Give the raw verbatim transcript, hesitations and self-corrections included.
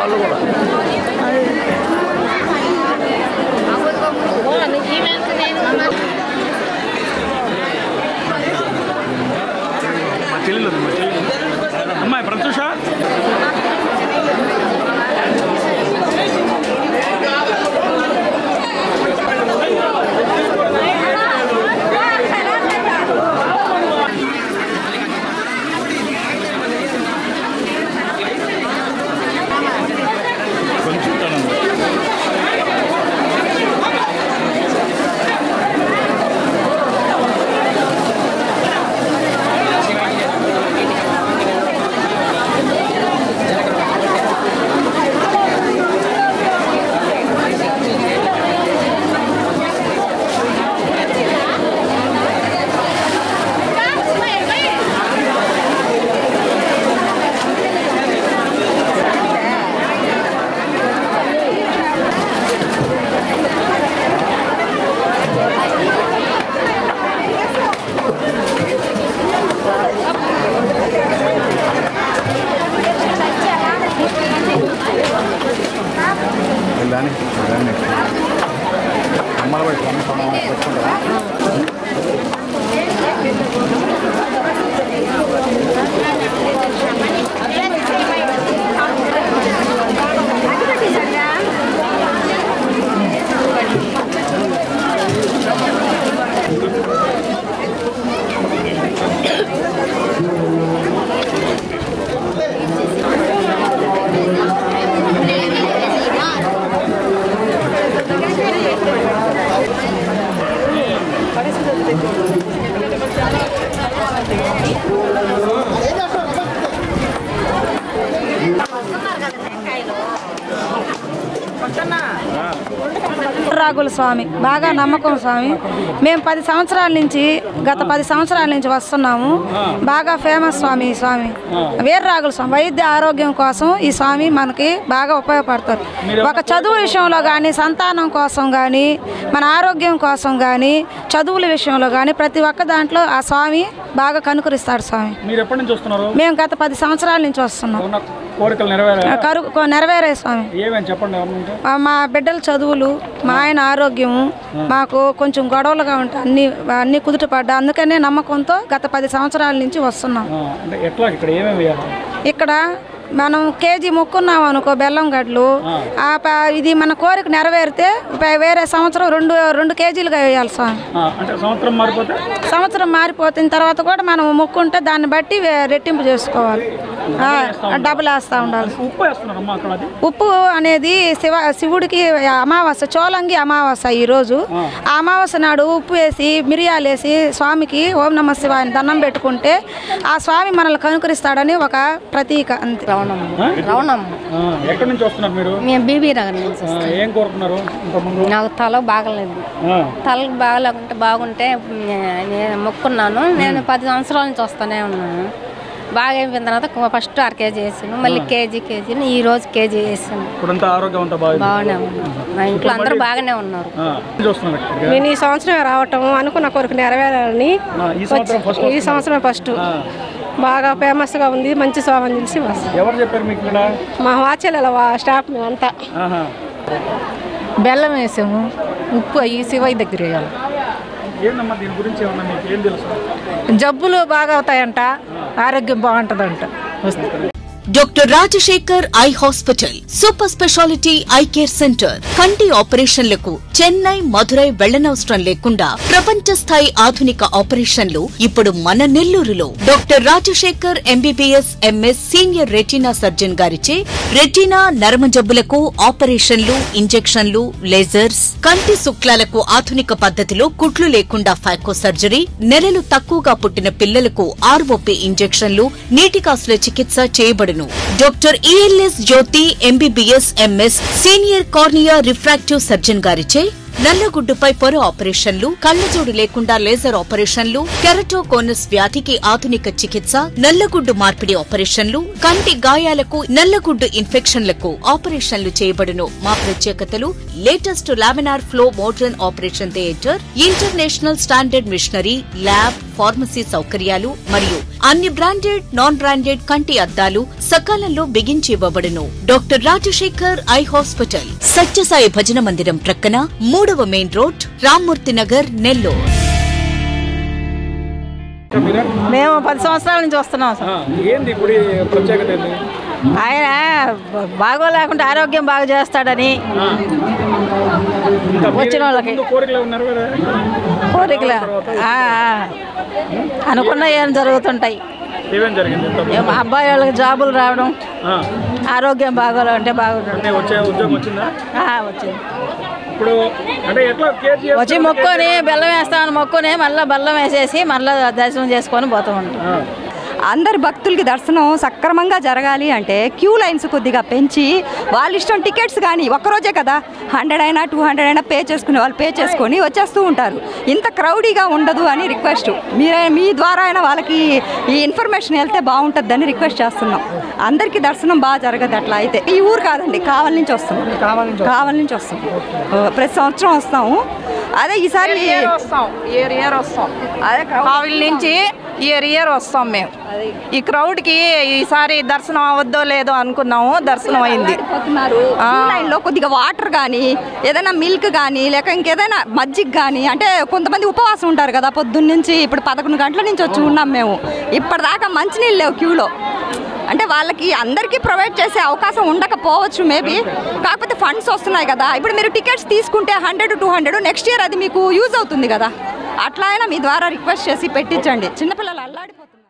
అమ్మాయి ప్రత్యూష రాగుల స్వామి బాగా నమ్మకం స్వామి. మేము పది సంవత్సరాల నుంచి గత పది సంవత్సరాల నుంచి వస్తున్నాము. బాగా ఫేమస్ స్వామి ఈ స్వామి. వీర రాగుల స్వామి వైద్య ఆరోగ్యం కోసం ఈ స్వామి మనకి బాగా ఉపయోగపడతారు. ఒక చదువు విషయంలో కానీ, సంతానం కోసం కానీ, మన ఆరోగ్యం కోసం కానీ, చదువుల విషయంలో కానీ ప్రతి ఒక్క దాంట్లో ఆ స్వామి బాగా కనుకరిస్తాడు స్వామి. మేము గత పది సంవత్సరాల నుంచి వస్తున్నాం. నెరవేరే స్వామి. మా బిడ్డల చదువులు, మా ఆయన ఆరోగ్యము, మాకు కొంచెం గొడవలుగా ఉంటాయి, అన్ని అన్ని కుదుట పడ్డా. అందుకనే నమ్మకంతో గత పది సంవత్సరాల నుంచి వస్తున్నాం. ఇక్కడ మనం కేజీ మొక్కున్నాం అనుకో బెల్లం గడ్డలు, ఇది మన కోరిక నెరవేరితే వేరే సంవత్సరం రెండు రెండు కేజీలుగా వేయాలి స్వామి. సంవత్సరం మారిపోతున్న తర్వాత కూడా మనం మొక్కుంటే దాన్ని బట్టి రెట్టింపు చేసుకోవాలి, డబ్బులు వేస్తూ ఉండాలి. ఉప్పు అనేది శివ శివుడికి అమావాస్య, చోలంగి అమావాస్య ఈరోజు. ఆ అమావాస్య నాడు ఉప్పు వేసి మిరియాలు వేసి స్వామికి ఓం నమ శివాయ దండం పెట్టుకుంటే ఆ స్వామి మనల్ని కనుకరిస్తాడని ఒక ప్రతీక. అంతే. నాకు తల బాగలేదు, తలకు బాగలేకుంటే బాగుంటే నేను మొక్కున్నాను. నేను పది సంవత్సరాల నుంచి వస్తానే ఉన్నాను. బాగా అయిపోయిన తర్వాత ఫస్ట్ అర కేజీ వేసాను, మళ్ళీ కేజీ కేజీ ఈ రోజు కేజీ వేసాను. బాగానే ఉన్నాను, మా ఇంట్లో అందరూ బాగానే ఉన్నారు. నేను ఈ సంవత్సరం రావటం అనుకున్న కోరిక నెరవేరాలని ఈ సంవత్సరం ఫస్ట్ బాగా ఫేమస్ గా ఉంది. మంచి స్వామి తెలిసి మా వాచల స్టాఫ్ మేమంతా బెల్లం వేసాము, ఉప్పు అయ్యి శివయ్య దగ్గర వేయాలి. జబ్బులు బాగా అవుతాయంట, ఆరోగ్యం బాగుంటదంట. Doctor Rajasekhar eye hospital super speciality eye care centre. కంటి ఆపరేషన్లకు చెన్నై, మధురై వెళ్లనవసరం లేకుండా ప్రపంచ స్థాయి ఆధునిక ఆపరేషన్లు ఇప్పుడు మన నెల్లూరులో. Doctor Rajasekhar MBBS MS senior retina surgeon గారిచే రెటీనా, నరమ జబ్బులకు ఆపరేషన్లు, ఇంజెక్షన్లు, లేజర్స్, కంటి శుక్లాలకు ఆధునిక పద్ధతిలో కుట్లు లేకుండా ఫాకో సర్జరీ, నెలలు తక్కువగా పుట్టిన పిల్లలకు ఆర్ఓపీ ఇంజెక్షన్లు, నీటి కాసుల చికిత్స చేయబడును. Doctor ELS Jyothi MBBS MS senior cornea refractive surgeon గారిచే నల్లగుడ్డుపై పొర ఆపరేషన్లు, కళ్లజోడు లేకుండా లేజర్ ఆపరేషన్లు, కెరటోకోనస్ వ్యాధికి ఆధునిక చికిత్స, నల్లగుడ్డు మార్పిడి ఆపరేషన్లు, కంటి గాయాలకు, నల్లగుడ్డు ఇన్ఫెక్షన్లకు ఆపరేషన్లు చేయబడును. మా ప్రత్యేకతలు latest laminar flow modern operation theatre, international standard machinery, lab, pharmacy సౌకర్యాలు మరియు అన్ని బ్రాండెడ్ నాన్ బ్రాండెడ్ కంటి అద్దాలు సకాలంలో బిగించి ఇవ్వబడును. Doctor Rajasekhar eye hospital, Satyasai భజన మందిరం ప్రక్కన, మూడవ మెయిన్ రోడ్, రామ్మూర్తి నగర్, నెల్లూరు. మేము పది సంవత్సరాల నుంచి వస్తున్నాం సార్. ఏంది ఇప్పుడు ప్రత్యేకత? ఆయన బాగోలేకుండా ఆరోగ్యం బాగా చేస్తాడని వచ్చిన వాళ్ళకి కోరికలు అనుకున్న ఏం జరుగుతుంటాయి. అబ్బాయి వాళ్ళకి జాబులు రావడం, ఆరోగ్యం బాగోలే అంటే బాగుంటుంది. వచ్చింది వచ్చి మొక్కుని బెల్లం వేస్తామని మొక్కుని మళ్ళీ బెల్లం వేసేసి మళ్ళీ దర్శనం చేసుకొని పోతూ ఉంటాం. అందరి భక్తులకి దర్శనం సక్రమంగా జరగాలి అంటే క్యూ లైన్స్ కొద్దిగా పెంచి వాళ్ళ ఇష్టం టికెట్స్ కానీ ఒక్కరోజే కదా హండ్రెడ్ అయినా టూ హండ్రెడ్ అయినా పే చేసుకునే వాళ్ళు పే చేసుకొని వచ్చేస్తూ ఉంటారు. ఇంత క్రౌడీగా ఉండదు అని రిక్వెస్ట్. మీరే మీ ద్వారా అయినా వాళ్ళకి ఈ ఇన్ఫర్మేషన్ వెళ్తే బాగుంటుందని రిక్వెస్ట్ చేస్తున్నాం. అందరికీ దర్శనం బాగా జరగదు అట్లా అయితే. ఈ ఊరు కాదండి, కావలి నుంచి వస్తాం. కావలి నుంచి వస్తాం, ప్రతి సంవత్సరం వస్తాము. అదే ఈసారి వస్తాం ఇయర్ ఇయర్ వస్తాం అదే కావలి నుంచి ఇయర్ ఇయర్ వస్తాం మేము. ఈ క్రౌడ్కి ఈసారి దర్శనం అవద్దో లేదో అనుకున్నాము, దర్శనం అయింది. లైన్లో కొద్దిగా వాటర్ కానీ ఏదైనా మిల్క్ కానీ లేక ఇంకేదైనా మజ్జిగ కానీ, అంటే కొంతమంది ఉపవాసం ఉంటారు కదా పొద్దున్న నుంచి. ఇప్పుడు పదకొండు గంటల నుంచి వచ్చి ఉన్నాం మేము. ఇప్పటిదాకా మంచినీళ్ళు లేవు క్యూలో. అంటే వాళ్ళకి అందరికీ ప్రొవైడ్ చేసే అవకాశం ఉండకపోవచ్చు మేబీ, కాకపోతే ఫండ్స్ వస్తున్నాయి కదా. ఇప్పుడు మీరు టికెట్స్ తీసుకుంటే hundred two hundred next year అది మీకు యూజ్ అవుతుంది కదా. అట్లా అయినా మీ ద్వారా రిక్వెస్ట్ చేసి పెట్టించండి. చిన్నపిల్లలు అల్లాడిపోతున్నారు.